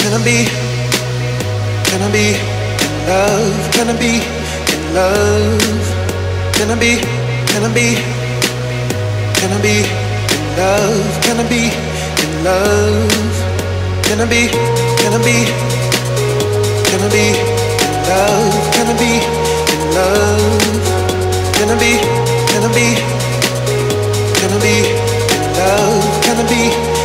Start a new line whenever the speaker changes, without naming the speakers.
Can I be, can I be in love? Can I be in love? Can I be, can I be, can I be in love? Can I be in love? Can I be, can I be, can I be in love? Can I be in love? Can I be, can I be, can I be in love? Can I be